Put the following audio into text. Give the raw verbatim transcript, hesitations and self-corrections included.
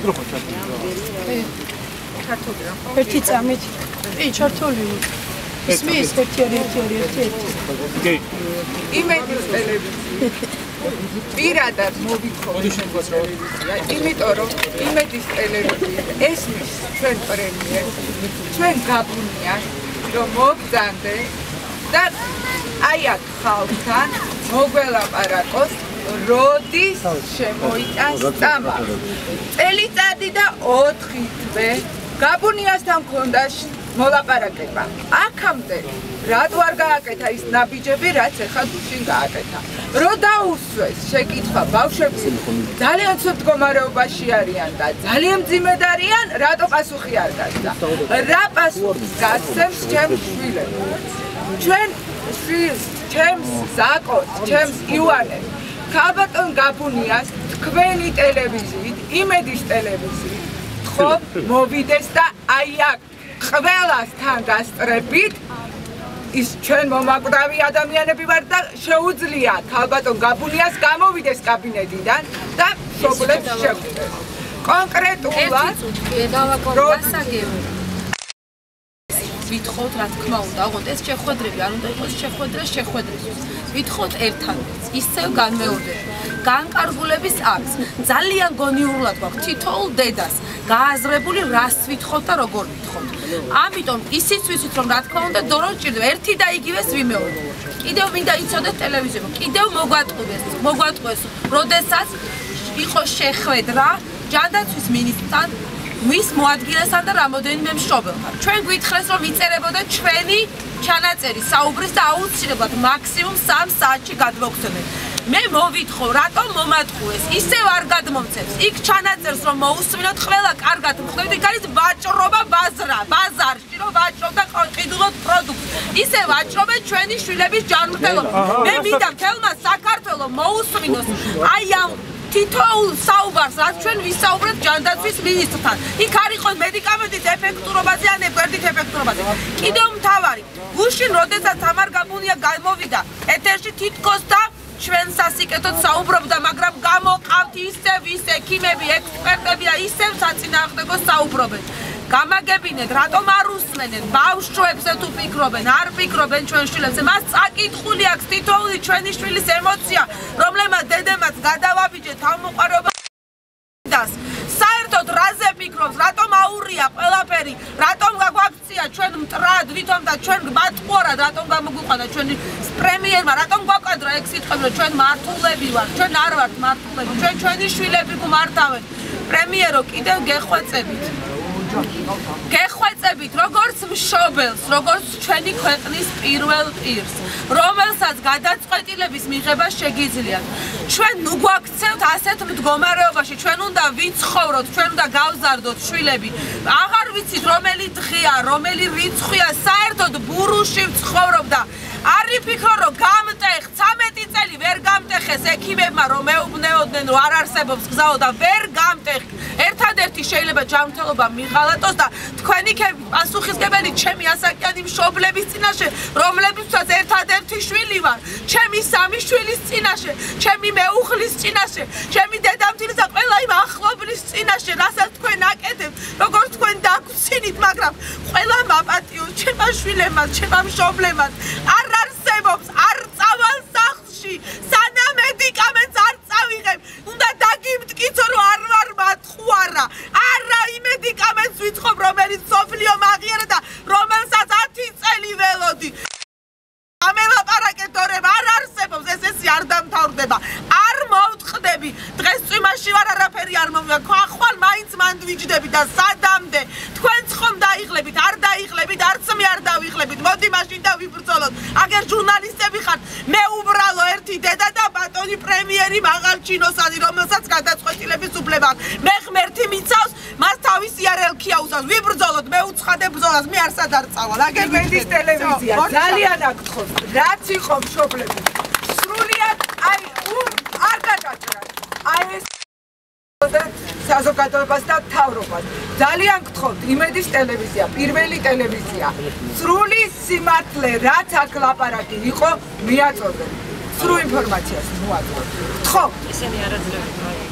მიკროფონი ჩართული. ჩართული რა. ერთი წამით. კი, ჩართული. ისმის ერთი ერთი ერთი ერთი. კი. იმედის ტელევიზია. პირადად მოვიქოვე. იმიტომ რომ იმედის ტელევიზია ესმის ჩვენ პრემიერს, ჩვენ გაბუნია რომ მოგზანდე და აი აქ ხალხთან მოგველაპარაკოს როდის შემოიტანს წამა. წელიწადი და ოთხი თვე გაბუნიასთან მქონდა მოლაპარაკება. აქამდე რატო არ გააკეთა ის ნაბიჯები, რაც ახლა გუშინ გააკეთა. რო დაუსვეს შეკითხვა ბავშვები ძალიან ცუდ მდგომარეობაში არიან და ძალიან მძიმედ არიან, რატო პასუხი არ გასცა. რა პასუხს გასცემს ჩემს შვილებს? ჩვენ შვილს, ჩემს ზაკოს, ჩემს ივანეს ქალბატონ გაბუნიას თქვენი ტელევიზიით, იმედის ტელევიზიით ხო მოვიდეს და აი აქ ყველასთან გასწრებით ის ჩვენ მომაკვდავი ადამიანები ვარ და შეუძლია ქალბატონ გაბუნიას გამოვიდეს კაბინეტიდან და სოფლებს შეხვდეს. კონკრეტულად დავაკონტრასაგები ვითხოვთ რა თქმა უნდა, ოღონდ ეს შეხვედრები არ უნდა იყოს შეხვედრა შეხვედრისთვის. ვითხოვთ ერთადერთს, ისევ განმეორდებით. განკარგულების აქვს. ძალიან გონიურულად გვაქვს თითოეულ დედას გააზრებული რას ვითხოვთ და როგორ ვითხოვთ. ამიტომ ისიც ვიცით რომ რა თქმა უნდა დრო ჭირდება ერთი და იგივეს ვიმეორდეთ. კიდევ მინდა იცოდეთ ტელევიზიაზე, კიდევ მოგვატყუდეს, მოგვატყუეს, როდესაც იყო შეხვედრა ჯანდაცვის მინისტრთან მის მოადგილესთან და რამოდენიმე მშობელთან. ჩვენ გვითხრეს რომ იწერებოდა ჩვენი ჩანაწერი საუბრის და აუცილებლად მაქსიმუმ სამ საათში გადმოგცემენ. მე მოვითხოვ, რატომ მომატყუეს? ისევ არ გადმომცემს. იქ ჩანაწერს რომ მოусმინოთ, ყველა კარგად მხვდებით, იქ არის ვაჭრობა ბაზრა, ბაზარში რომ ვაჭრობ და ყიდულობ პროდუქტს. ისე ვაჭრობენ ჩვენი შვილების ჯანმრთელობა. მე მინდა მთელმა საქართველოს მოусმინოს აი ამ თითოეულ საუბარს, რაც ჩვენ ვისაუბრეთ ჯანდაცვის მინისტრთან. იქ არ იყოს მედიკამენტის ეფექტურობაზე ან ეკვერდით ეფექტურობაზე. კიდევ მთავარი, გუშინ როდესაც თამარ გაბუნია გამოვიდა ეთერში თითქოს და ჩვენ სასიკეთოდ საუბრობდა, მაგრამ გამოყავთ ისევ ის ექიმები, ექსპერტები და ისევ საწინააღმდეგო საუბრობენ. გამაგებინეთ, რატომ არ უსმენთ ბავშვებზე თუ ფიქრობენ, არ ფიქრობენ ჩვენ შვილებზე. მას წაკითხული აქვს თითოეული ჩვენი შვილის ემოცია, რომლებმაც დედემაც გადავაბიჯეთ თავმოყარება. საერთოდ რაზე ფიქრობს, რატომ აურია ყველაფერი, რატომ გაგვაქცია ჩვენ მტრად ვითომ და ჩვენ მათყუარად, რატომ გამოგვიყვანა ჩვენი პრემიერმა, რატომ გვაკადრა ეგ სიტყვები, რომ ჩვენ მართულები ვართ, ჩვენ არ ვართ მართულები, ჩვენ ჩვენი შვილები გვმართავენ. პრემიერო, კიდევ გეხვეწებით. გეხვეწებით როგორც მშობელს, როგორც ჩვენი ქვეყნის პირველ პირს, რომელსაც გადაწყვეტილების მიღება შეგიძლიათ. ჩვენ ნუ გვაქცევთ ასეთ მდგომარეობაში, ჩვენ უნდა ვიცხოვროთ, ჩვენ უნდა გავზარდოთ შვილები. აღარ ვიცით რომელი დღეა, რომელი რიცხვია, საერთოდ ბურუში ვცხოვრობდა. არ ვიფიქრო რომ გამტეხ ცამეტი წელი ვერ გამტეხეს ექიმებმა რომ მეუბნეოდნენ რომ არ არსებობს გზაო და ვერ გამტეხ. ერთადერთი შეიძლება ჯანმრთელობა მიღალატოს და თქვენი პასუხისგებელი ჩემი ასაკიანი მშობლების წინაშე, რომლებიცაც ერთადერთი შვილი ვარ, ჩემი სამი შვილის წინაშე, ჩემი მეუღლის წინაშე, ჩემი დედამთილის და ყველა იმ ახლობლის წინაშე, რასაც თქვენ აკეთებთ, როგორც თქვენ დაგვრცინით, მაგრამ ყველა მაპატიო ჩემმა შვილებმა, ჩემმა მშობლებმა არ არსებობს, არ წავალ სახლში, სანამ მედიკამენტს არ წავიღებ, უნდა დაგიმტკიცო, რომ არ ვარ მათყუარა. არა იმ მედიკამენტს ვიწყობ, რომელიც სოფლიო მაღიერა და რომელსაც ათი წელი ველოდი. ამელაპარაკეთ ორებ, არ არსებობს, ეს ესი არ დამთავრდება. არ მოვწყდები, დღეს წვიმაში ვარ, არაფერი არ მომია. ხვალ მაინც მანდვიჯდები და სადამდე თქვენც ხომ დაიღლებით, არ დაიღლებით, არც მე არ დავიღლებით. მოდი მაშინ დავიბრძოლოთ. აგერ ჟურნალისტები ხართ, მე უბრალო ერთი დედა და ბატონი პრემიერი მაღალჩინოსანი, რომელსაც გადაწყვეტილების უფლება აქვს. მე ღმერთი მიცავს, მას თავისი არელქი აუსავს. ვიბრძოლოთ, მე უცხადებ ბრძოლას, მე არსად არ წავალ. აგერ მედიის ტელევიზია ძალიან აკითხავს. რაც იყო მშობლები. სრულიად აი არ გადაჭრა. აი ეს საზოგადოებას და მთავრობას. ძალიან გთხოვთ, იმედის ტელევიზია, პირველი ტელევიზია. სრული სიმართლე, რაც აქ ლაპარაკი იყო, მიაწოდეთ. სრულ ინფორმაციას მოაწოდეთ. გთხოვთ. ისინი არ აძლევენ.